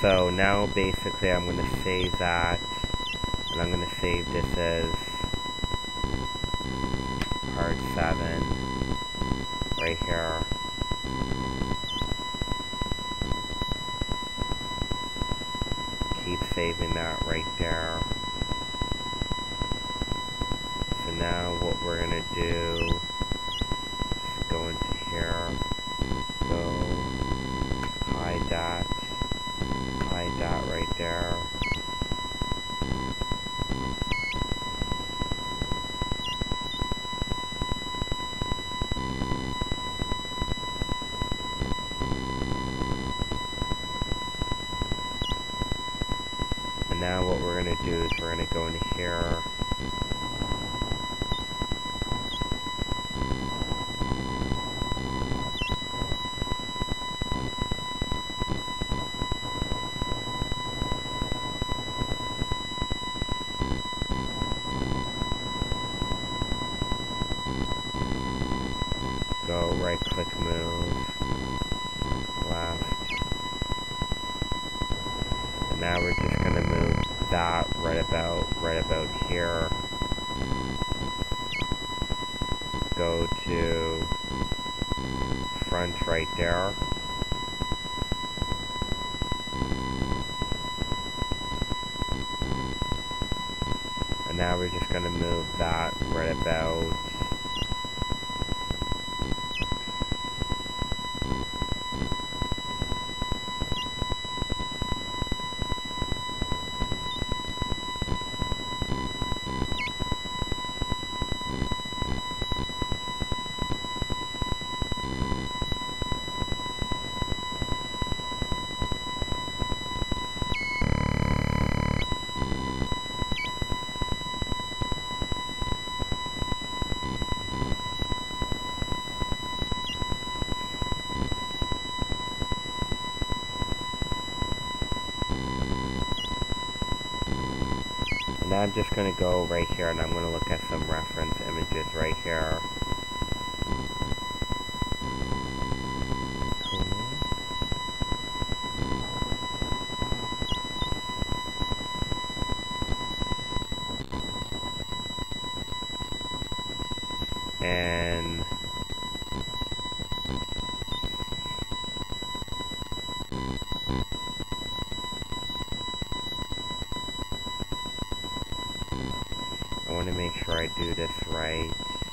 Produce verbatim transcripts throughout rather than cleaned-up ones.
So now basically I'm going to save that, and I'm going to save this as part seven right here. Keep saving that right there. So now what we're going to do is go into here, go hide that, hide that right there. And now what we're going to do is we're going to go into here, go right click move, left, and now we're just going to move that right about, right about here, go to front right there, and now we're just going to move that right about now I'm just going to go right here and I'm going to look at some reference images right here. And I want to make sure I do this right.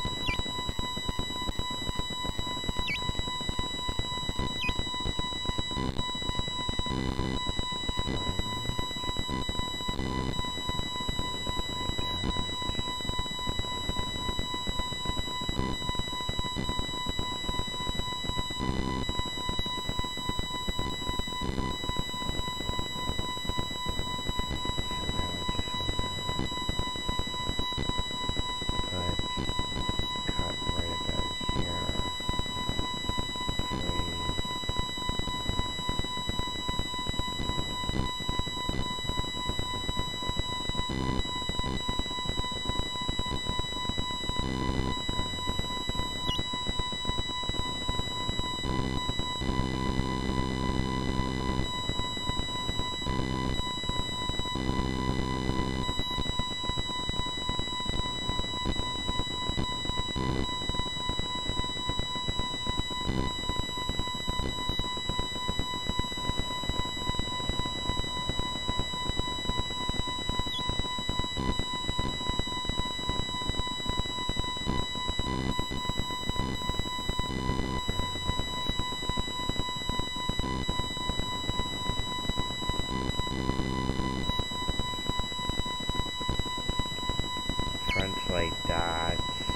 Like that.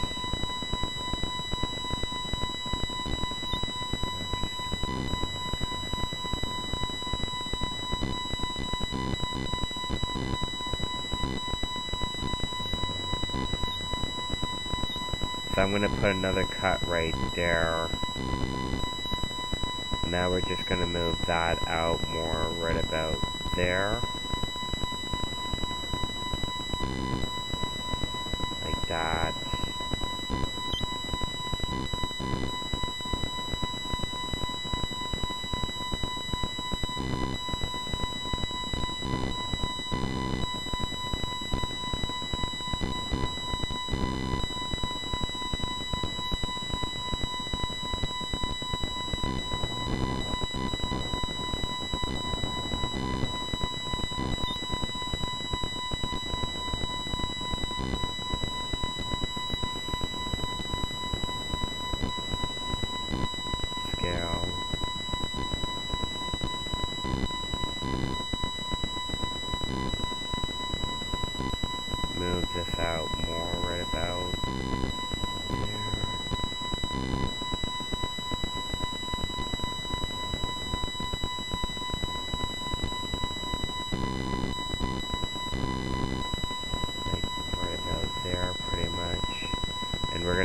So I'm going to put another cut right there. Now we're just going to move that out more right about there. Like that.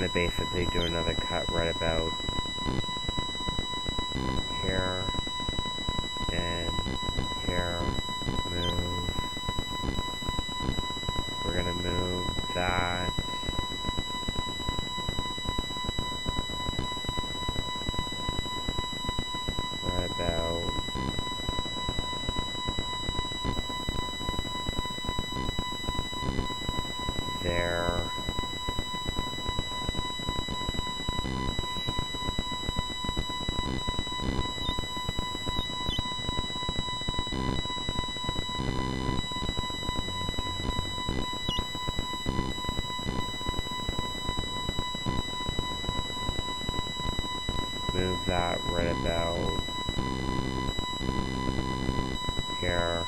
going to basically do another cut right about here and here. Move. We're going to move that. Right about there. Move that right about here.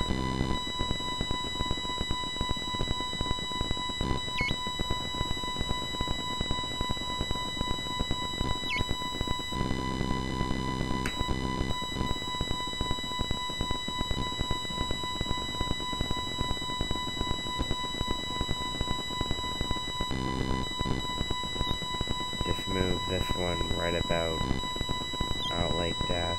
Just move this one right about out like death.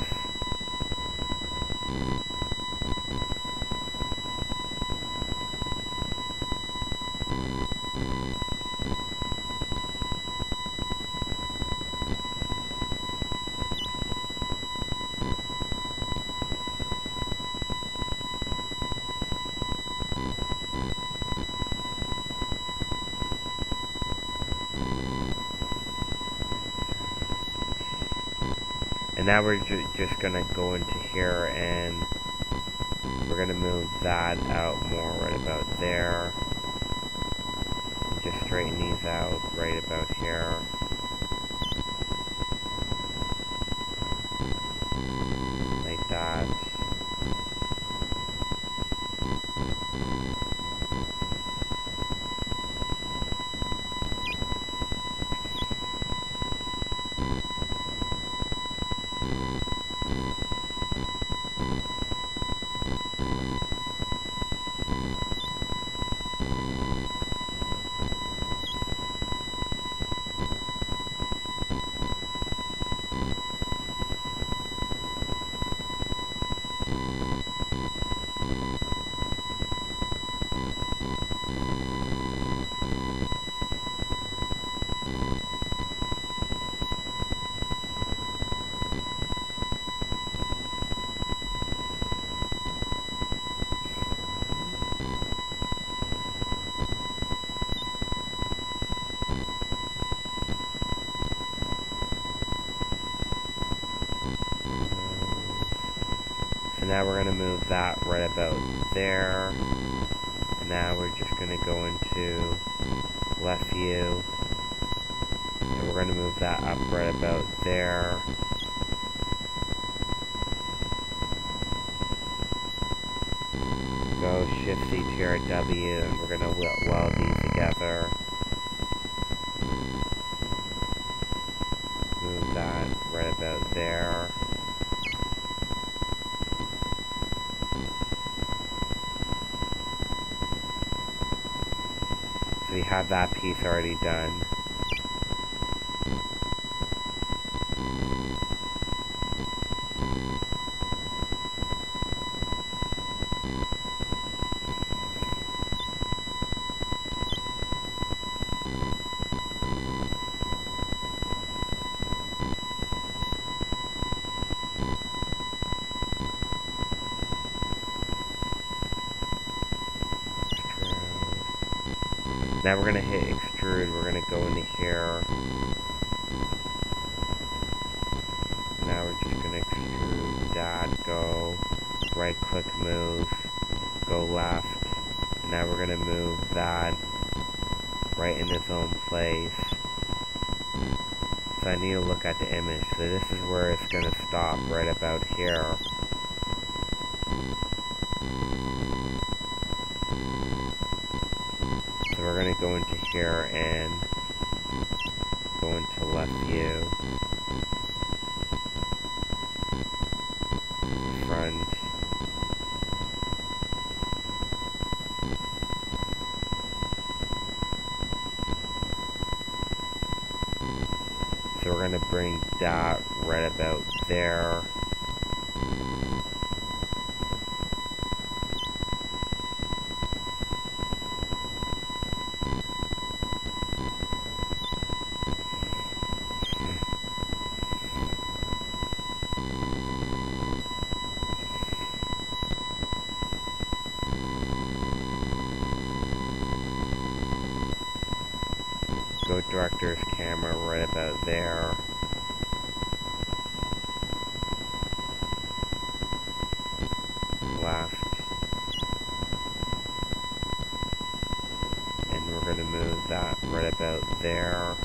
And now we're ju just gonna go into here and we're gonna move that out more right about there. And just straighten these out right about here. Like that. So now we're going to move that right about there. And now we're just going to go into left view. And we're going to move that up right about there. Go Shift C T R W and we're going to weld these together. Move that right about there. So we have that piece already done. Now we're going to hit extrude, we're going to go into here. Now we're just going to extrude that, go right click move, go left. And now we're going to move that right in its own place. So I need to look at the image. So this is where it's going to stop, right about here. So we're going to go into here and go into left view, front, we're gonna bring that right about there. Go director's camera right about there. Left. And we're going to move that right about there.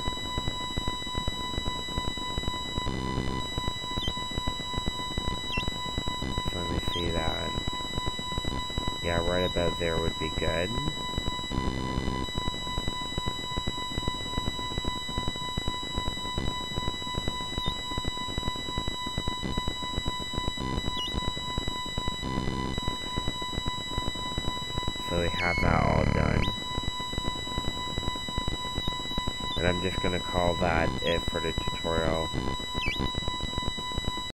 So let me see that. Yeah, right about there would be good. So we have that all done. And I'm just going to call that it for the tutorial.